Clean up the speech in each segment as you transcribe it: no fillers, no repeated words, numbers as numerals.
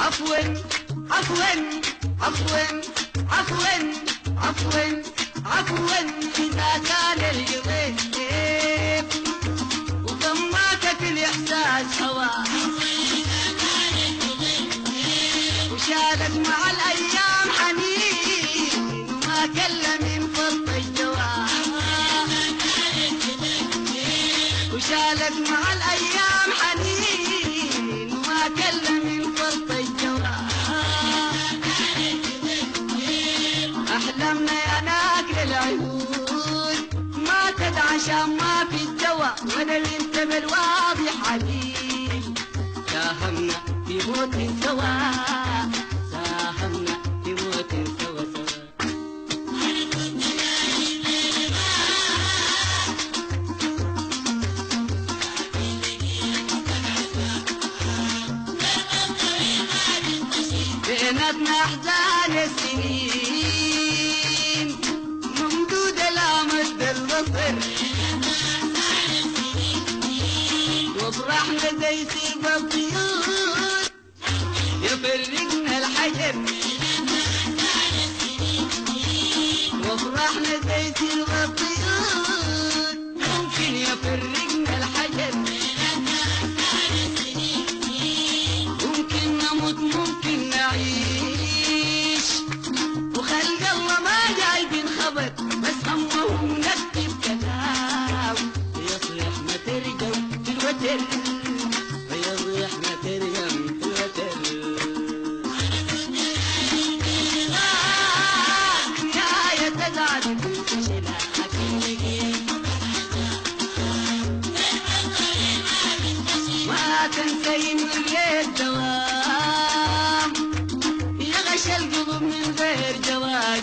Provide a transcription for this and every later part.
عفوا عفوا عفوا عفوا عفوا عفوا إذا كان القضيب وضماتك الإحساس هوا وشالك مع الأيام حنين وما كل من فرط الجواب وشالك مع الأيام حنين وما كل من فرط الجواب أحلامنا يا ناكل العيون ما تدعى عشان ما في الدواء ولا اللي انت بالواضح عليه ساهمنا في موت سوا ساهمنا في موت سوا سوا بيناتنا أحزان السنين ممدودة لا مد البصر وافرحنا زي سيف الطيور يفرقنا الحجر وافرحنا زي سيف الطيور ممكن يفرقنا الحجر ممكن نموت ممكن نعيش وخلق الله ما جايبين خبر بس همهم نكتب كلام يصيح ما ترجم في الوتر يصيح ما ترجم في الوتر يا تزعل تنشلها ما تنسي من غير دوام يغشى القلب من غير جواز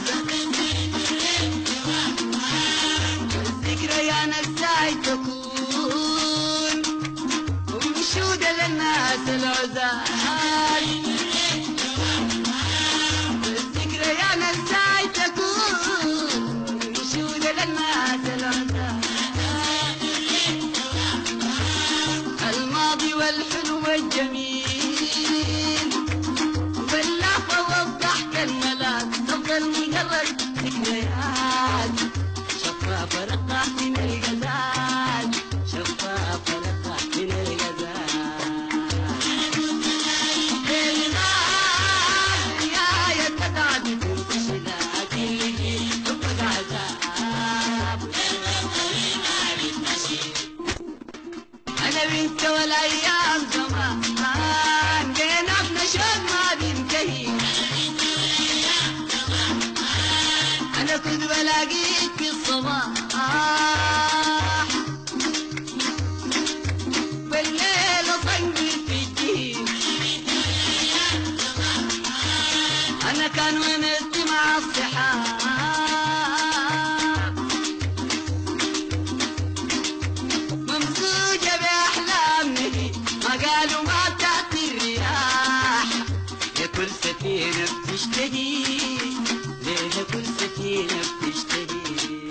الذكرى يا نساي تكون ومشودة للناس العزاز الذكرى يا نساي تكون ومشودة للناس العزاز الماضي والحلو الجميل واللهفة والضحك الملاك تفضل مجرد ذكريات شفافة رقع من الغزال شفافة رقع من الغزال يا تدعى تنتشلات اللي تبقى عذاب أنا بنت والأيام زمان بينا بنشوق ما بينتهي أنا كنت بلاقيك في الصباح بالليل أصنبل في الدين أنا كان ونستي مع الصحاب ممزوجة بأحلام نهي ما قالوا ما تأتي الرياح يا كل سفينة بتشتهي ليها كل سفينة بتشتهي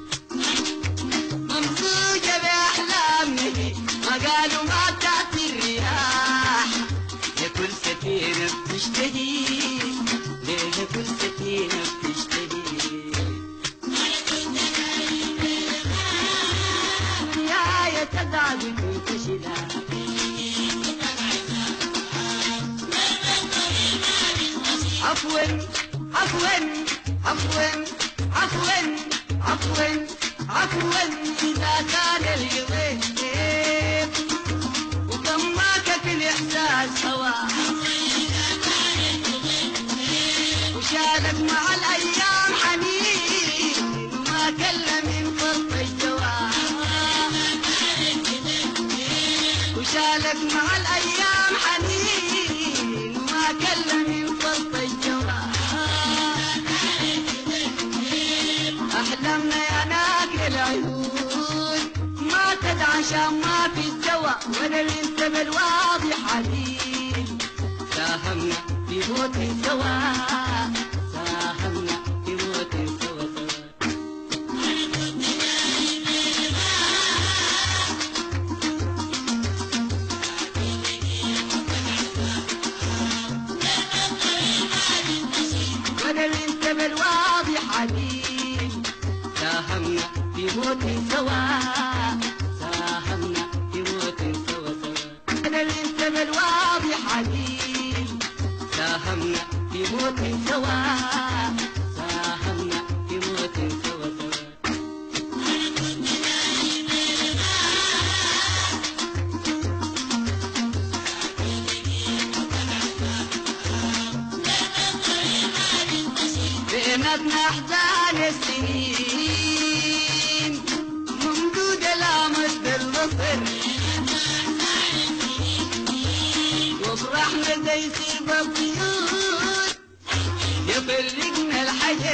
ممزوجة بأحلام نهي ما قالوا ما تأتي الرياح يا كل سفينة بتشتهي ليها كل سفينة بتشتهي يا تدعى تنتشلها عفوا عفوا عفوا عفوا عفوا عفوا إذا كان القضيب وضماتك الإحساس هوا وشالك مع الأيام حنين وما كل من فرط الجواب وشالك مع الأيام حنين وما كل من فرط الجواب أحلامنا يا ناكل العيون ما تدعى عشان ما في الدواء ولا اللي انت بالواضح عليه ساهمنا في موت سوا ساهمنا في موت سوا سوا موت سوا، ساهمنا في موت سوا سوا. أنا لسه بالواضح حليل، ساهمنا في موت سوا، ساهمنا في موت سوا سوا. بيناتنا أحزان السنين ممدودة لا مد البصر، وفرحنا زي سيب الطيور يفرقنا الحجر،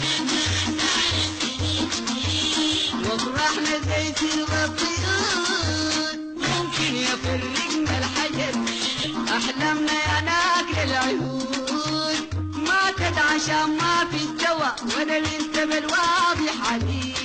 وفرحنا زي سيب الطيور ممكن يفرقنا الحجر. أحلامنا يا ناقل العيون ماتت عشان ما في الدواء، وانا لسه بالواضح عليل.